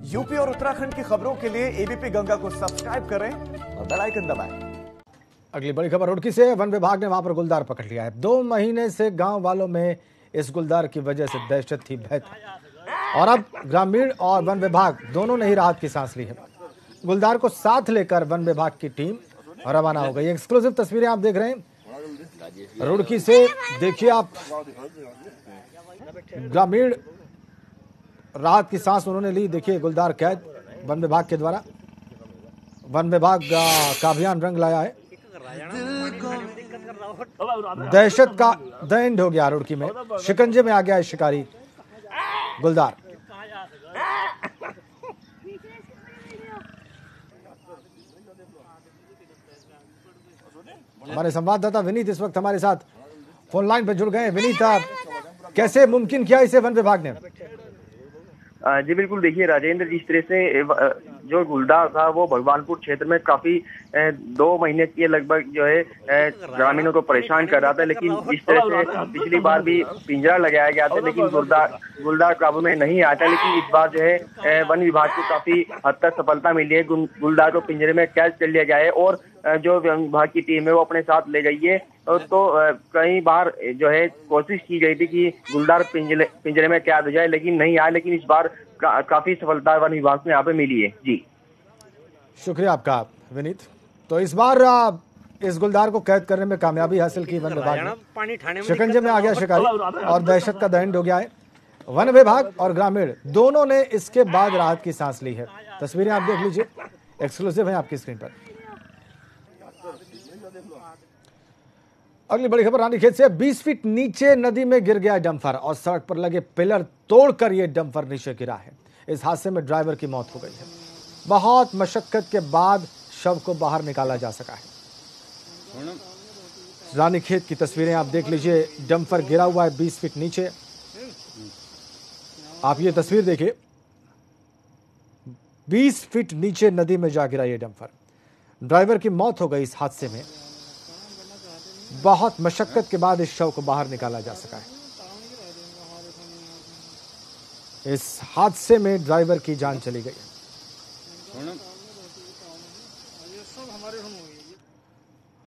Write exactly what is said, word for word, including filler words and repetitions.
UP और उत्तराखंड की खबरों के लिए एबीपी गंगा को सब्सक्राइब करें और बेल आइकन दबाएं। अगली बड़ी खबर रुड़की से। वन विभाग ने वहां पर गुलदार पकड़ लिया है। दो महीने से गांव वालों में इस गुलदार की वजह से दहशत थी, भय था, और अब ग्रामीण और वन विभाग दोनों ने ही राहत की सांस ली है। गुलदार को साथ लेकर वन विभाग की टीम रवाना हो गई। एक्सक्लूसिव तस्वीरें आप देख रहे हैं रुड़की से। देखिए आप, ग्रामीण राहत की सांस उन्होंने ली। देखिए गुलदार कैद वन विभाग के द्वारा। वन विभाग का अभियान रंग लाया है। दहशत का द एंड हो गया रुड़की में। शिकंजे में आ गया है शिकारी गुलदार। हमारे संवाददाता विनीत इस वक्त हमारे साथ फोन लाइन पर जुड़ गए। विनीत, कैसे मुमकिन किया इसे वन विभाग ने? जी बिल्कुल, देखिए राजेंद्र, जिस तरह से जो गुलदार था वो भगवानपुर क्षेत्र में काफी दो महीने के लगभग जो है ग्रामीणों को परेशान कर रहा था, लेकिन जिस तरह से पिछली बार भी पिंजरा लगाया गया था लेकिन गुलदार गुलदार काबू में नहीं आता, लेकिन इस बार जो है वन विभाग को काफी हद तक सफलता मिली है। गुलदार को पिंजरे में कैद कर लिया गया है और जो वन विभाग की टीम है वो अपने साथ ले गई है। तो कई बार जो है कोशिश की गई थी कि गुलदार पिंजरे पिंजरे में कैद हो जाए, लेकिन नहीं आया, लेकिन इस बार का, काफी सफलता वन विभाग को यहाँ पे मिली है। जी शुक्रिया आपका विनीत। तो इस बार इस गुलदार को कैद करने में कामयाबी हासिल की वन विभाग ने। शिकंजे में आ गया शिकारी और दहशत का दंड हो गया है। वन विभाग और ग्रामीण दोनों ने इसके बाद राहत की सांस ली है। तस्वीरें आप देख लीजिए, एक्सक्लूसिव है आपकी स्क्रीन पर। अगली बड़ी खबर रानीखेत से। बीस फीट नीचे नदी में गिर गया डंपर और सड़क पर लगे पिलर तोड़कर यह डंपर नीचे गिरा है। इस हादसे में ड्राइवर की मौत हो गई है। बहुत मशक्कत के बाद शव को बाहर निकाला जा सका है। रानीखेत की तस्वीरें आप देख लीजिए। डंपर गिरा हुआ है बीस फीट नीचे। आप ये तस्वीर देखिए, बीस फीट नीचे नदी में जा गिरा ये डंपर। ड्राइवर की मौत हो गई इस हादसे में। बहुत मशक्कत के बाद इस शव को बाहर निकाला जा सका है। इस हादसे में ड्राइवर की जान चली गई।